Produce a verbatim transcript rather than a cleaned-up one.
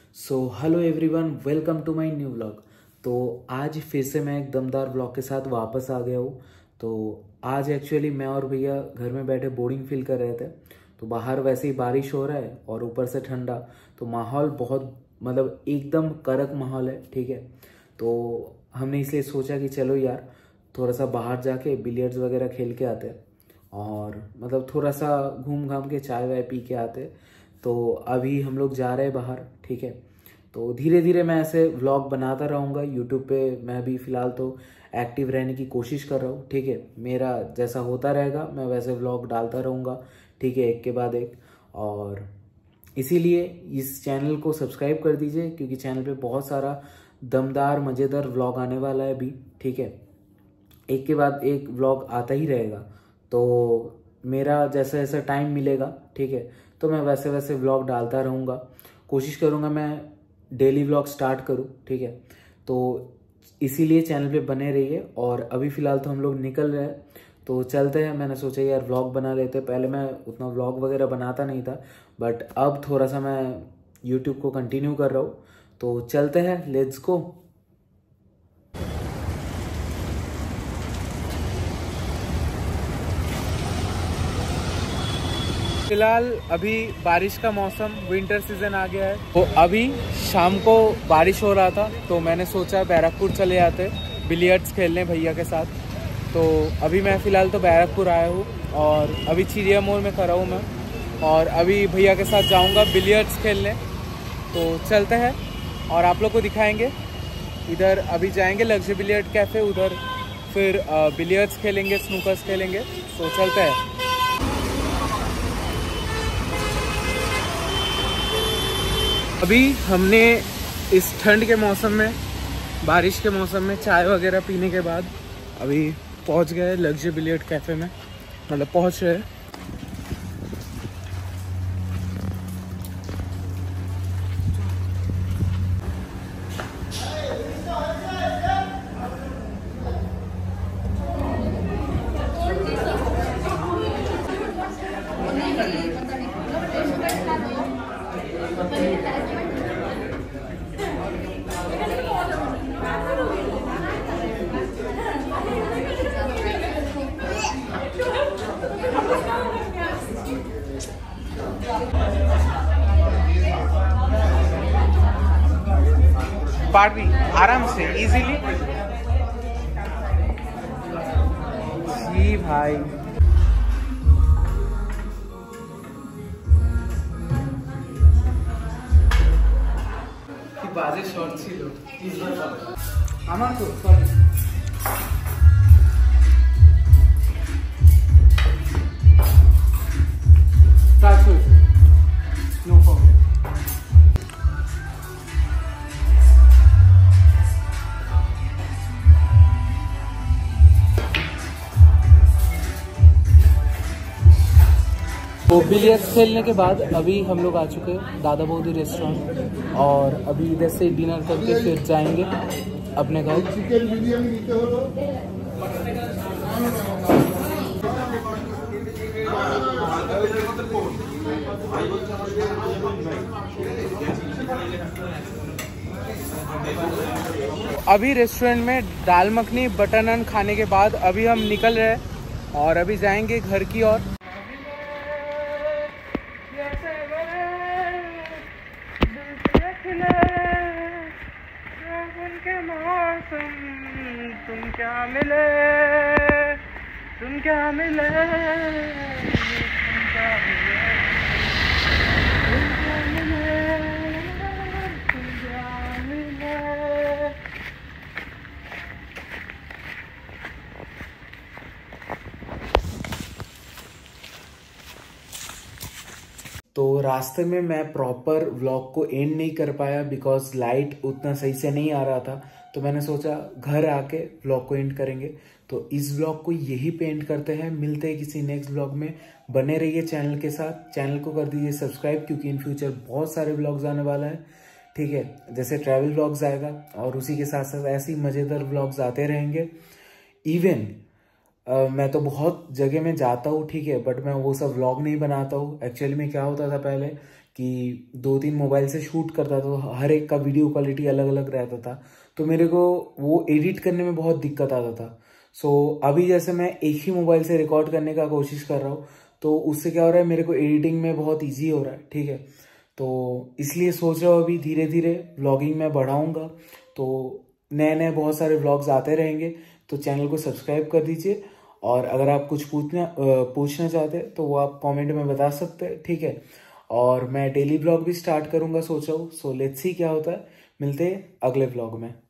So hello everyone, welcome to my new vlog. तो आज फिर से मैं एक दमदार व्लॉग के साथ वापस आ गया हूँ। तो आज एक्चुअली मैं और भैया घर में बैठे बोरिंग फील कर रहे थे। तो बाहर वैसे ही बारिश हो रहा है और ऊपर से ठंडा, तो माहौल बहुत मतलब एकदम कड़क माहौल है। ठीक है, तो हमने इसलिए सोचा कि चलो यार थोड़ा सा बाहर जाके बिलियर्ड्स वगैरह खेल के आते हैं और मतलब थोड़ा सा घूम घाम के चाय वाय पी के आते। तो अभी हम लोग जा रहे हैं बाहर। ठीक है, तो धीरे धीरे मैं ऐसे व्लॉग बनाता रहूँगा यूट्यूब पे। मैं भी फ़िलहाल तो एक्टिव रहने की कोशिश कर रहा हूँ। ठीक है, मेरा जैसा होता रहेगा मैं वैसे व्लॉग डालता रहूँगा। ठीक है, एक के बाद एक। और इसीलिए इस चैनल को सब्सक्राइब कर दीजिए क्योंकि चैनल पे बहुत सारा दमदार मज़ेदार व्लॉग आने वाला है अभी। ठीक है, एक के बाद एक व्लॉग आता ही रहेगा। तो मेरा जैसा जैसा टाइम मिलेगा, ठीक है, तो मैं वैसे वैसे व्लॉग डालता रहूँगा। कोशिश करूँगा मैं डेली व्लॉग स्टार्ट करूँ। ठीक है, तो इसीलिए चैनल पे बने रहिए। और अभी फ़िलहाल तो हम लोग निकल रहे हैं, तो चलते हैं। मैंने सोचा यार व्लॉग बना लेते। पहले मैं उतना व्लॉग वगैरह बनाता नहीं था, बट अब थोड़ा सा मैं यूट्यूब को कंटिन्यू कर रहा हूँ। तो चलते हैं, लेट्स गो। फिलहाल अभी बारिश का मौसम, विंटर सीजन आ गया है। तो अभी शाम को बारिश हो रहा था, तो मैंने सोचा बैरकपुर चले जाते बिलियर्ड्स खेलने भैया के साथ। तो अभी मैं फ़िलहाल तो बैरकपुर आया हूँ और अभी चिड़िया मोड़ में खड़ा हूँ मैं। और अभी भैया के साथ जाऊँगा बिलियर्ड्स खेलने। तो चलते हैं और आप लोग को दिखाएँगे। इधर अभी जाएँगे लग्जरी बिलियर्ड कैफ़े, उधर फिर बिलियर्ड्स खेलेंगे, स्नूकर्स खेलेंगे। तो चलते हैं। अभी हमने इस ठंड के मौसम में, बारिश के मौसम में चाय वगैरह पीने के बाद अभी पहुंच गए लग्जरी बिलियर्ड कैफ़े में, मतलब पहुंच रहे। पार्टी आराम से इजीली जी भाई। बाजे शॉर्ट ছিল আমার তো সরি কাজ হয়েছে, নো প্রবলেম। तो बिलियर्ड्स खेलने के बाद अभी हम लोग आ चुके हैं दादा बौदी रेस्टोरेंट और अभी इधर से डिनर करके फिर जाएंगे अपने घर। अभी रेस्टोरेंट में दाल मखनी बटर नान खाने के बाद अभी हम निकल रहे हैं और अभी जाएंगे घर की ओर। तुम क्या मिले, तुम क्या मिले, तुम क्या मिले, तुम क्या मिले, तुम क्या मिले। तो रास्ते में मैं प्रॉपर व्लॉग को एंड नहीं कर पाया बिकॉज लाइट उतना सही से नहीं आ रहा था। तो मैंने सोचा घर आके व्लॉग को एंड करेंगे। तो इस व्लॉग को यही पे एंड करते हैं। मिलते हैं किसी नेक्स्ट व्लॉग में। बने रहिए चैनल के साथ, चैनल को कर दीजिए सब्सक्राइब क्योंकि इन फ्यूचर बहुत सारे व्लॉग्स आने वाला है। ठीक है, जैसे ट्रैवल व्लॉग्स आएगा और उसी के साथ साथ ऐसे ही मज़ेदार व्लॉग्स आते रहेंगे। इवन uh, मैं तो बहुत जगह में जाता हूँ, ठीक है, बट मैं वो सब व्लॉग नहीं बनाता हूँ। एक्चुअली में क्या होता था पहले कि दो तीन मोबाइल से शूट करता था, तो हर एक का वीडियो क्वालिटी अलग अलग रहता था, तो मेरे को वो एडिट करने में बहुत दिक्कत आता था। सो so, अभी जैसे मैं एक ही मोबाइल से रिकॉर्ड करने का कोशिश कर रहा हूँ, तो उससे क्या हो रहा है, मेरे को एडिटिंग में बहुत ईजी हो रहा है। ठीक है, तो इसलिए सोच रहा हूँ अभी धीरे धीरे व्लॉगिंग में बढ़ाऊँगा, तो नए नए बहुत सारे व्लॉग्स आते रहेंगे। तो चैनल को सब्सक्राइब कर दीजिए, और अगर आप कुछ पूछना पूछना चाहते हैं तो वो आप कमेंट में बता सकते हैं। ठीक है, और मैं डेली व्लॉग भी स्टार्ट करूँगा सोच रहा हूँ। सो लेट्स सी क्या होता है, मिलते हैं अगले व्लॉग में।